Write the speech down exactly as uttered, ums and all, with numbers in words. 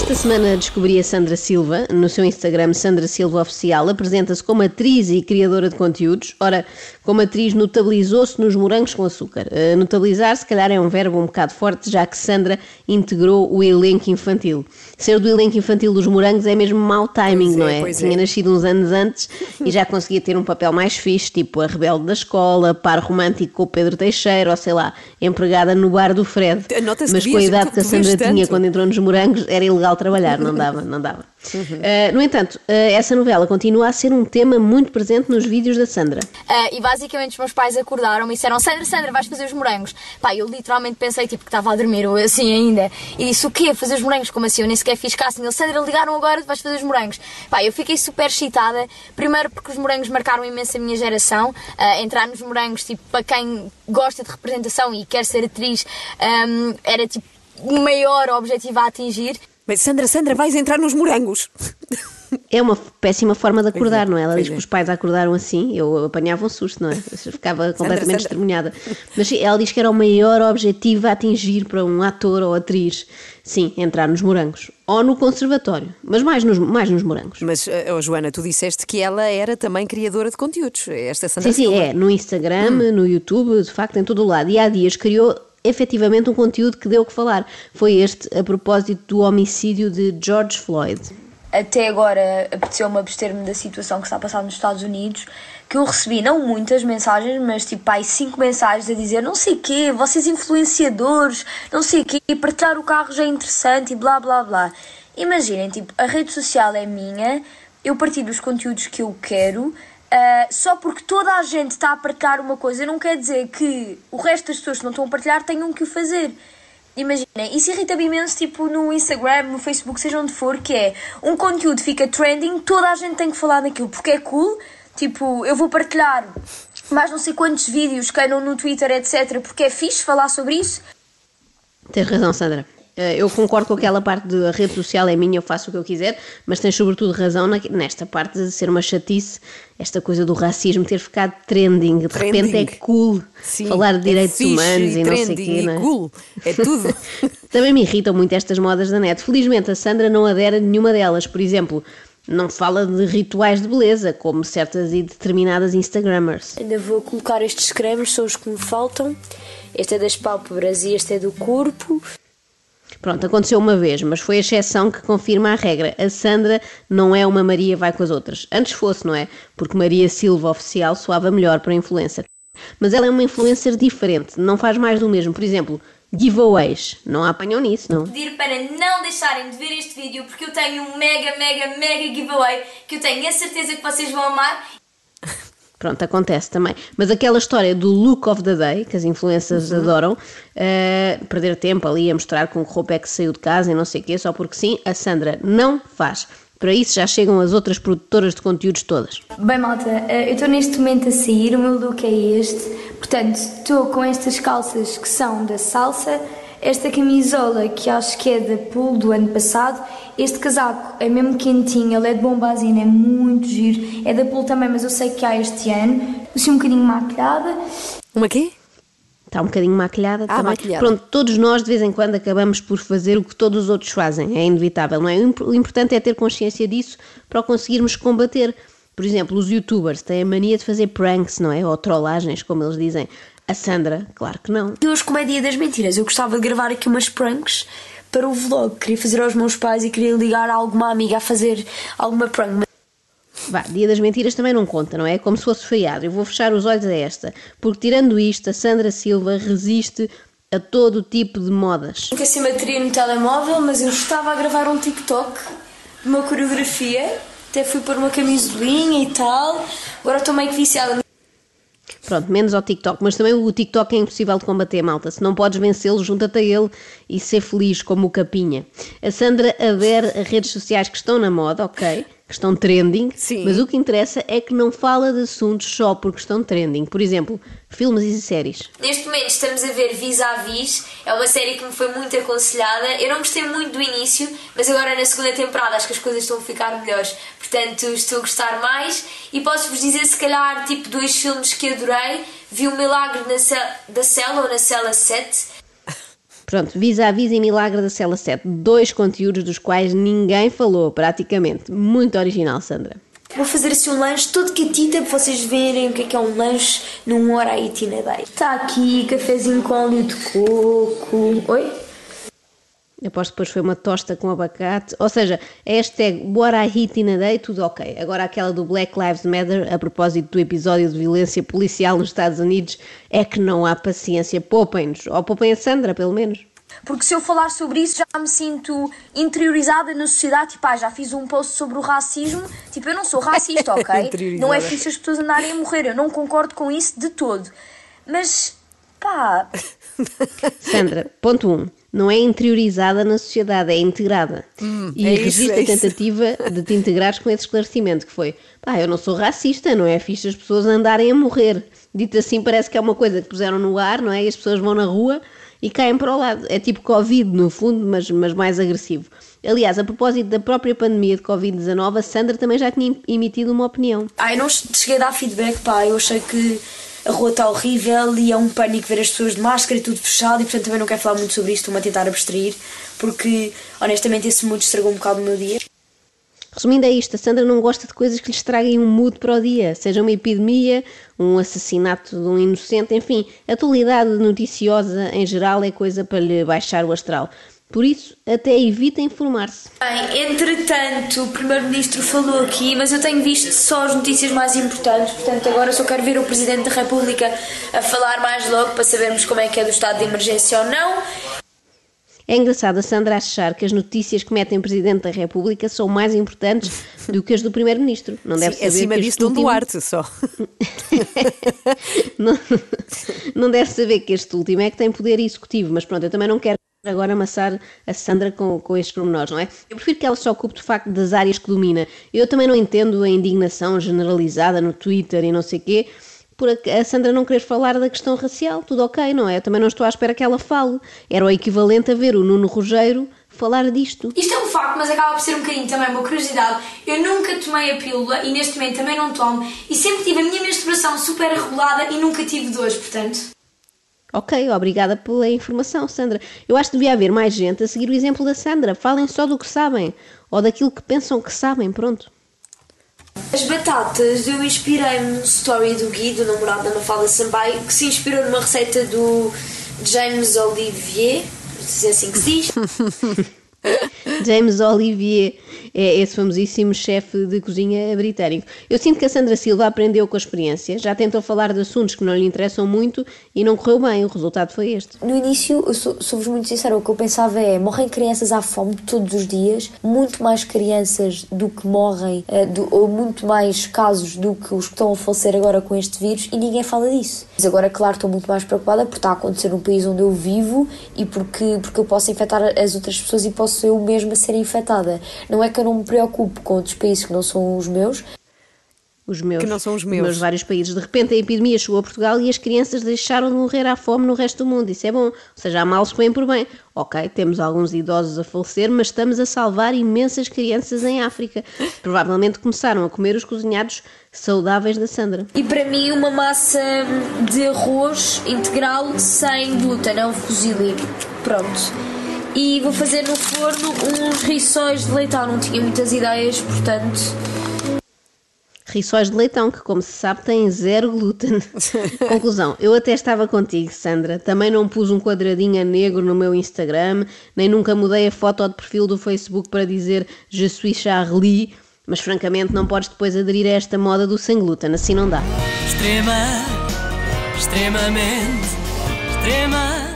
Esta semana descobri a Sandra Silva. No seu Instagram, Sandra Silva Oficial, apresenta-se como atriz e criadora de conteúdos. Ora, como atriz, notabilizou-se nos Morangos com Açúcar. Uh, notabilizar, se calhar, é um verbo um bocado forte, já que Sandra integrou o elenco infantil. Ser do elenco infantil dos Morangos é mesmo mau timing, pois não é? é? Pois Tinha é. nascido uns anos antes e já conseguia ter um papel mais fixe, tipo a rebelde da escola, par romântico com o Pedro Teixeira, ou sei lá, empregada no bar do Fred. Nota-se Mas que com a vias- idade tu- que a tu vias Sandra tinha tanto. quando entrou nos Morangos, era ilegal trabalhar, não dava, não dava. Uh, no entanto, uh, essa novela continua a ser um tema muito presente nos vídeos da Sandra. Uh, e basicamente os meus pais acordaram e me disseram: Sandra, Sandra, vais fazer os morangos. Pá, eu literalmente pensei tipo que estava a dormir ou assim ainda. E disse: o quê? Fazer os morangos? Como assim? Eu nem sequer fiz casting. Ele: Sandra, ligaram agora, vais fazer os morangos. Pá, eu fiquei super excitada. Primeiro porque os morangos marcaram imenso a minha geração. Uh, entrar nos morangos, tipo, para quem gosta de representação e quer ser atriz, um, era tipo o maior objetivo a atingir. Mas Sandra, Sandra, vais entrar nos morangos. É uma péssima forma de acordar, é, não é? Ela pois diz que é. os pais acordaram assim, eu apanhava um susto, não é? Eu ficava completamente Sandra. estremunhada. Mas sim, ela diz que era o maior objetivo a atingir para um ator ou atriz. Sim, entrar nos Morangos. Ou no conservatório, mas mais nos, mais nos Morangos. Mas, oh, Joana, tu disseste que ela era também criadora de conteúdos. Esta Sandra Sim, sim, Silva. é. No Instagram, no YouTube, de facto, em todo o lado. E há dias criou efetivamente um conteúdo que deu o que falar. Foi este, a propósito do homicídio de George Floyd. Até agora apeteceu-me abster-me da situação que está a passar nos Estados Unidos, que eu recebi não muitas mensagens, mas tipo aí cinco mensagens a dizer não sei o quê, vocês influenciadores, não sei o quê, partilhar o carro já é interessante e blá blá blá. Imaginem, tipo, a rede social é minha, eu partilho os conteúdos que eu quero, uh, só porque toda a gente está a partilhar uma coisa não quer dizer que o resto das pessoas que não estão a partilhar tenham que o fazer. Imaginem, isso irrita-me imenso, tipo, no Instagram, no Facebook, seja onde for, que é, um conteúdo fica trending, toda a gente tem que falar daquilo, porque é cool, tipo, eu vou partilhar mais não sei quantos vídeos que andam no Twitter, etcétera, porque é fixe falar sobre isso. Tens razão, Sandra. Eh, Eu concordo com aquela parte de a rede social é minha, eu faço o que eu quiser, mas tens sobretudo razão na- nesta parte de ser uma chatice, esta coisa do racismo ter ficado trending. De Trending. repente é cool Sim, falar de é direitos fixe, humanos e, não sei o trending, quê. e não é? cool, é tudo. Também me irritam muito estas modas da net. Felizmente a Sandra não adere a nenhuma delas. Por exemplo, não fala de rituais de beleza, como certas e determinadas Instagrammers. Ainda vou colocar estes cremes, são os que me faltam. Este é das pálpebras e este é do corpo. Pronto, aconteceu uma vez, mas foi a exceção que confirma a regra. A Sandra não é uma Maria vai com as outras. Antes fosse, não é? Porque Maria Silva Oficial soava melhor para influencer. Mas ela é uma influencer diferente, não faz mais do mesmo. Por exemplo, giveaways. Não a apanham nisso, não? Pedir para não deixarem de ver este vídeo porque eu tenho um mega, mega, mega giveaway que eu tenho a certeza que vocês vão amar. Pronto, acontece também. Mas aquela história do look of the day, que as influencers Uhum. adoram, uh, perder tempo ali a mostrar com que roupa é que saiu de casa e não sei o quê, só porque sim, a Sandra não faz. Para isso já chegam as outras produtoras de conteúdos todas. Bem, malta, eu estou neste momento a sair, o meu look é este. Portanto, estou com estas calças que são da Salsa, esta camisola que acho que é da Pool do ano passado, este casaco é mesmo quentinho, ele é de Bombazina, é muito giro, é da Pool também, mas eu sei que há este ano. Assim um bocadinho maquilhada. Uma quê? Está um bocadinho maquilhada Ah, também. maquilhada. Pronto, todos nós de vez em quando acabamos por fazer o que todos os outros fazem, é inevitável, não é? O imp- o importante é ter consciência disso para o conseguirmos combater. Por exemplo, os youtubers têm a mania de fazer pranks, não é? Ou trollagens, como eles dizem. A Sandra, claro que não. E hoje, como é dia das mentiras, eu gostava de gravar aqui umas pranks para o vlog. Queria fazer aos meus pais e queria ligar a alguma amiga a fazer alguma prank. Vá, dia das mentiras também não conta, não é? Como se fosse feriado. Eu vou fechar os olhos a esta. Porque tirando isto, a Sandra Silva resiste a todo tipo de modas. Nunca sem bateria no telemóvel, mas eu estava a gravar um TikTok de uma coreografia. Até fui pôr uma camisolinha e tal. Agora estou meio que viciada. Pronto, menos ao TikTok, mas também o TikTok é impossível de combater, malta. Se não podes vencê-lo, junta-te a ele e ser feliz como o Capinha. A Sandra adere a redes sociais que estão na moda, ok? Que estão trending, Sim. mas o que interessa é que não fala de assuntos só porque estão trending. Por exemplo, filmes e séries. Neste momento estamos a ver Vis-a-Vis, é uma série que me foi muito aconselhada. Eu não gostei muito do início, mas agora na segunda temporada acho que as coisas estão a ficar melhores. Portanto, estou a gostar mais e posso-vos dizer, se calhar, tipo, dois filmes que adorei. Vi O Milagre na Cel- da Cela ou na Cela sete. Pronto, vis-à-vis e milagre da Cela sete. Dois conteúdos dos quais ninguém falou, praticamente. Muito original, Sandra. Vou fazer assim um lanche todo catita para vocês verem o que é que é um lanche num What I Eat in a Day. Está aqui cafezinho com óleo de coco. Oi? Aposto que depois foi uma tosta com abacate. Ou seja, a hashtag What I Eat in a Day, tudo ok. Agora aquela do Black Lives Matter, a propósito do episódio de violência policial nos Estados Unidos, é que não há paciência. Poupem-nos. Ou poupem a Sandra, pelo menos. Porque se eu falar sobre isso já me sinto interiorizada na sociedade, tipo, ah, já fiz um post sobre o racismo, tipo, eu não sou racista, ok? Não é fixe as pessoas andarem a morrer, eu não concordo com isso de todo. Mas, pá... Sandra, ponto um, não é interiorizada na sociedade, é integrada. Hum, e é resiste a tentativa de te integrares com esse esclarecimento, que foi, pá, eu não sou racista, não é fixe as pessoas andarem a morrer. Dito assim, parece que é uma coisa que puseram no ar, não é? E as pessoas vão na rua e caem para o lado. É tipo Covid, no fundo, mas, mas mais agressivo. Aliás, a propósito da própria pandemia de covid dezanove, a Sandra também já tinha emitido uma opinião. Ah, eu não cheguei a dar feedback, pá, eu achei que a rua está horrível e é um pânico ver as pessoas de máscara e tudo fechado e portanto também não quero falar muito sobre isto, estou-me a tentar abstrair, porque honestamente esse mood estragou um bocado o meu dia. Resumindo é isto, a Sandra não gosta de coisas que lhe estraguem um mood para o dia, seja uma epidemia, um assassinato de um inocente, enfim, a atualidade noticiosa em geral é coisa para lhe baixar o astral. Por isso, até evita informar-se. Bem, entretanto, o Primeiro-Ministro falou aqui, mas eu tenho visto só as notícias mais importantes, portanto agora só quero ver o Presidente da República a falar mais logo para sabermos como é que é do estado de emergência ou não. É engraçado a Sandra achar que as notícias que metem o Presidente da República são mais importantes do que as do Primeiro-Ministro. Não deve Sim, saber acima que disso Dom último... Duarte só. não, não deve saber que este último é que tem poder executivo, mas pronto, eu também não quero agora amassar a Sandra com, com estes pormenores, não é? Eu prefiro que ela se ocupe de facto das áreas que domina. Eu também não entendo a indignação generalizada no Twitter e não sei o quê, por a Sandra não querer falar da questão racial, tudo ok, não é? Eu também não estou à espera que ela fale. Era o equivalente a ver o Nuno Rogério falar disto. Isto é um facto, mas acaba por ser um bocadinho também uma curiosidade. Eu nunca tomei a pílula e neste momento também não tomo e sempre tive a minha menstruação super regulada e nunca tive dores, portanto... Ok, obrigada pela informação, Sandra. Eu acho que devia haver mais gente a seguir o exemplo da Sandra. Falem só do que sabem, ou daquilo que pensam que sabem, pronto. As batatas, eu inspirei-me no story do Gui, do namorado da Mafalda Sampaio, que se inspirou numa receita do James Olivier, não sei se é assim que se diz. James Olivier é esse famosíssimo chefe de cozinha britânico. Eu sinto que a Sandra Silva aprendeu com a experiência, já tentou falar de assuntos que não lhe interessam muito e não correu bem, o resultado foi este. No início, eu sou, sou-vos muito sincera, o que eu pensava é, morrem crianças à fome todos os dias, muito mais crianças do que morrem, uh, do, ou muito mais casos do que os que estão a falecer agora com este vírus e ninguém fala disso. Mas agora, claro, estou muito mais preocupada porque está a acontecer num país onde eu vivo e porque, porque eu posso infectar as outras pessoas e posso eu mesma ser infectada. Não é que eu não me preocupo com outros países que não são os meus. Os meus. Que não são os meus. Os meus vários países. De repente a epidemia chegou a Portugal e as crianças deixaram de morrer à fome no resto do mundo. Isso é bom. Ou seja, há males que vêm por bem. Ok, temos alguns idosos a falecer, mas estamos a salvar imensas crianças em África. Provavelmente começaram a comer os cozinhados saudáveis da Sandra. E para mim uma massa de arroz integral sem glúten, não fusilli. Pronto. E vou fazer no forno uns rissóis de leitão, não tinha muitas ideias, portanto... Rissóis de leitão, que como se sabe têm zero glúten. Conclusão, eu até estava contigo, Sandra. Também não pus um quadradinho a negro no meu Instagram, nem nunca mudei a foto de perfil do Facebook para dizer Je suis Charlie, mas francamente não podes depois aderir a esta moda do sem glúten, assim não dá. Extrema, extremamente, extrema...